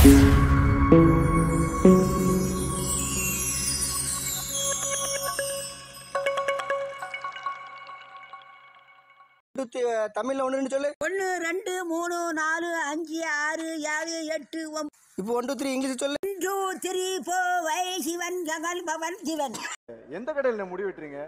தமிழ்ல 1 2 சொல்லு. 1 2 3 4 5 6 7 8 9. இப்போ 1 2 3 இங்கிலீஷ் சொல்லு. 1 2 3 4 5 சிவன் கமல் பவன் சிவன். எந்த கடையில முடி வெட்டுறீங்க?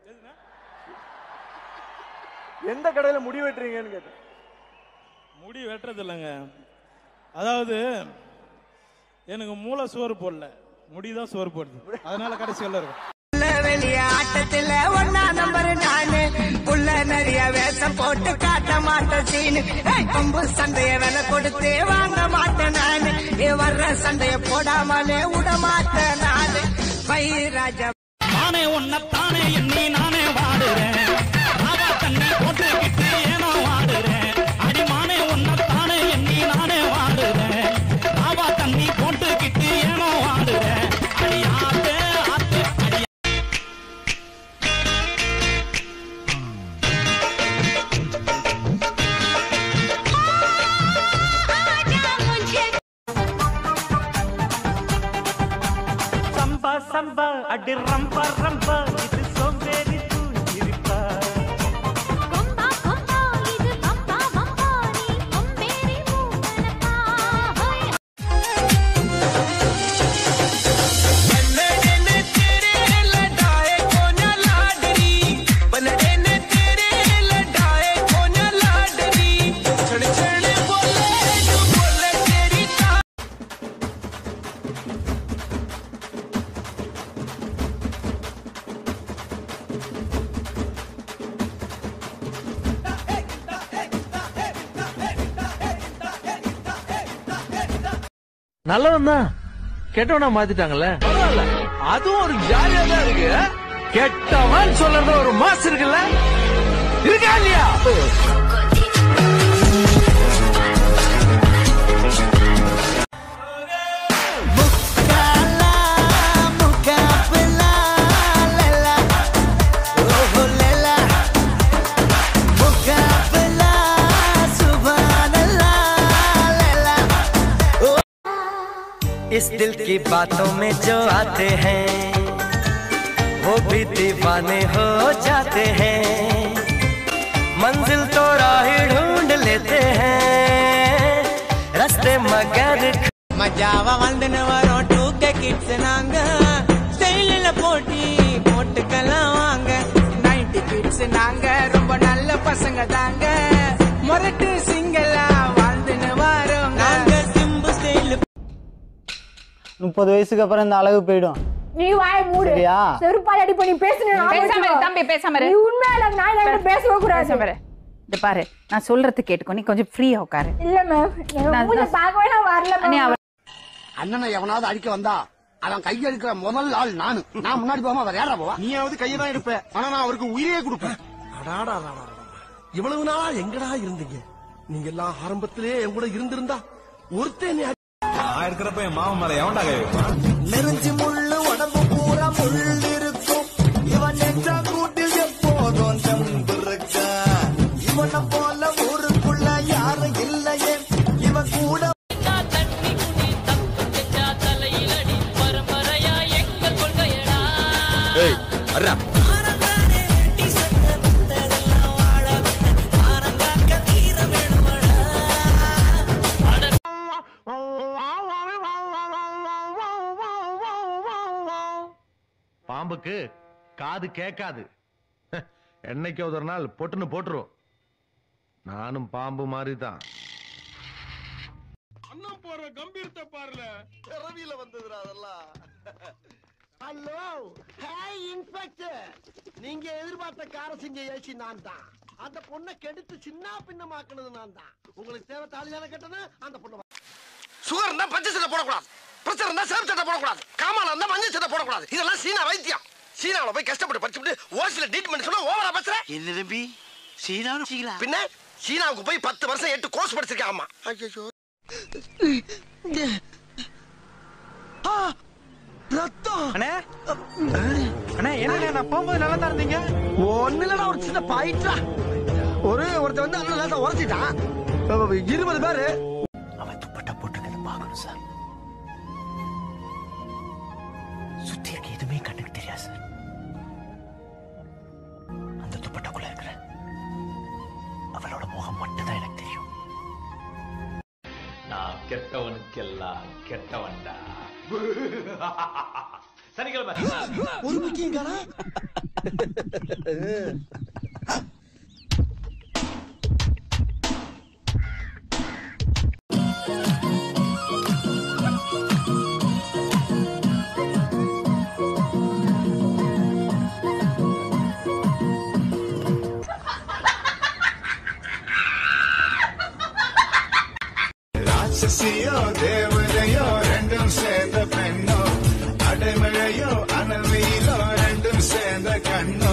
எந்த கடையில முடி வெட்டுறீங்கன்னு கேட்டேன். முடி வெட்டுறது இல்லைங்க, அதாவது எனக்கு மூளை சோறு போடல, முடிதான் சோறு போடுது, அதனால கடைசியில் இருக்கும். ஆட்டத்துல 1ஆம் நம்பர் நானு, புள்ள நிறைய வேஷம் போட்டு காட்ட மாட்டேன் சீனு, கொம்பு சண்டைய விலை கொடுத்து வாங்க மாட்டேன் நானு, வர்ற சண்டைய போடாமலே விட மாட்டேன் நானு. பைராஜா நானே உன்னத்தானே எண்ணி நானே வாடுறேன், ராவா தண்ணி போட்டுக்கிட்டு ஏனோ வாடுறேன், அடிமானே உன்னத்தானே எண்ணி நானே வாடுறேன், ராவா தண்ணி போட்டுக்கிட்டு ஏனோ வாடுறேன், அடியாத்தே ஆத்தே அடி. சம்பா சம்பா அடி ரம்பா ரம்பா இது சோம்பேறி தூங்கிருப்பா, கொம்பா கொம்பா இது பம்பா பம்பா நீ கொம்பேறி மூங்கலப்பா ஹோய். बनने तेरे लड़ाए कोना लाडरी, बनने तेरे लड़ाए कोना लाडरी, छड़ छड़ बोले जो बोले तेरी ता. நல்லவன் தான் கெட்டவனா மாத்திட்டாங்கல்ல, பரவாயில்ல, அதுவும் ஒரு ஜாலியா தான் இருக்கு. கெட்டவன் சொல்றது ஒரு மாசு இருக்குல்ல, இருக்கா இல்லையா? इस दिल की बातों में जो आते हैं वो भी दीवाने हो जाते हैं, मंजिल तो राह ढूंढ लेते हैं रास्ते मगर. மஜாவா வாழ்ந்துன்னு வரோம் 2K கிட்ஸ் நாங்க, ஸ்டைலில் போட்டி போட்டுக்கலாம் வாங்க, 90 கிட்ஸ் நாங்க, ரொம்ப நல்ல பசங்க தாங்க, மொரட்டு சிங்கலா வாழ்ந்துன்னு வரோம் நாங்க, சிம்பு ஸ்டைல். 30 வயசுக்கு அப்புறம் இந்த அழகு போயிடும். நீ வாய் மூடு. செருப்பால அடி பண்ணி பேசுனேன். பேசாம இரு தம்பி, பேசாம இரு. நீ உண்மையில நான் என்ன பேசவே கூடாது. பேசாம இரு. இந்த பாரு, நான் சொல்றது கேட்டுக்கோ, நீ கொஞ்சம் ஃப்ரீயா உட்காரு. இல்ல மேம், உங்களை பார்க்கவே நான் வரல மேம். அண்ணனை எவனாவது அடிக்க வந்தா அவன் கையெடுக்கிற முதல் ஆள் நானு. நான் முன்னாடி போகாம அவர் யாரா போவா? நீயாவது கையை தான் எடுப்ப, ஆனா நான் அவருக்கு உயிரே கொடுப்பேன். இவ்வளவு நாளா எங்கடா இருந்தீங்க? நீங்க எல்லாம் ஆரம்பத்திலே என் கூட இருந்திருந்தா ஒருத்தன் நான் இருக்கிறப்ப என் மாமன் மேல எவன்டா கை வைப்பான்? நெருஞ்சி முள்ளு உடம்பு பூரா முள் இருக்கும், இவன் நெஞ்ச கூட்டில் எப்போதும் தம்பிருக்க, இவனை போல ஊருக்குள்ள யாரும் இல்லையே, இவன் கூட பாம்புக்கு காது கேட்காது, என்னைக்கு ஒரு நாள் பொட்டுன்னு போட்டுரும். நானும் பாம்பு மாதிரி தான். அண்ணன் போற கம்பீரத்தை பாருல, ரவியில வந்ததுடா அதெல்லாம். ஹலோ, ஹேய் இன்ஸ்பெக்டர், நீங்க எதிர்பார்த்த கார செஞ்ச ஏசி நான் தான். அந்த பொண்ணை கெடுத்து சின்ன பின்னமாக்குனது நான் தான். உங்களுக்கு தேவை தாலியான கட்டண அந்த பொண்ணு. சுகர் இருந்தா பச்சை சட்டை போடக்கூடாது, பிரச்சனை இருந்தா சேவ் சட்டை போடக்கூடாது, காமால இருந்தா மஞ்சள் சட்டை போடக்கூடாது. இதெல்லாம் சீனா வைத்தியம். சீனாவில போய் கஷ்டப்பட்டு படிச்சுட்டு ஓசில ட்ரீட்மெண்ட் சொன்னா ஓவரா பேசுற. என்ன தம்பி சீனா பின்ன சீனாவுக்கு போய் 10 வருஷம் 8 கோர்ஸ் படிச்சிருக்கேன். ஆமா, ஐயோ ரத்தம். அண்ணே அண்ணே, என்ன நான் போகும்போது நல்லா தான் இருந்தீங்க. ஒண்ணு இல்லடா, ஒரு சின்ன பாயிட்டா. ஒருத்தன் வந்து அண்ணன் லேசா உரைச்சிட்டான். 20 பேரு. அவன் துப்பட்டா போட்டுக்கிறது பார்க்கணும் சார். நான் கெட்டவனுக்கெல்லாம் கெட்டவன்டா. சனிக்கிழமை ஒரு முக்கியம் காரா ராட்சசியோ தேவதையோ ரெண்டும் சேர்ந்த பெண்ணோ, அடைமழையோ அனல் வெயிலோ ரெண்டும் சேர்ந்த கண்ணோ,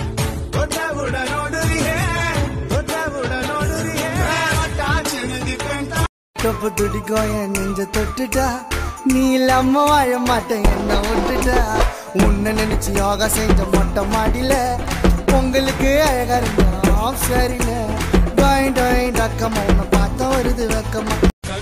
தொப்பு துடிக்கோ என் நெஞ்ச தொட்டுட்டா, நீ இல்லாம வாழ மாட்டேன் என்ன விட்டுட்டா. உன்னை நினைச்சு யோகா செஞ்ச மொட்டை மாடியில உங்களுக்கு அழகா இருந்தோம் சரியில்ல. டாய் டாய் டக்கமா உன்னை பார்த்தா வருது வெக்கமா.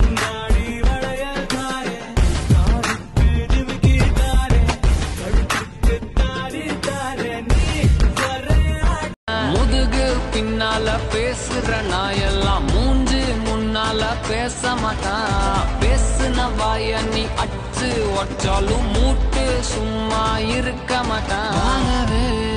முதுகு பின்னால பேசுற நாயெல்லாம் மூஞ்சு முன்னால பேச மாட்டான். பேசுன வாய நீ அச்சு ஒற்றாலும் மூட்டு சும்மா இருக்க மாட்டான்.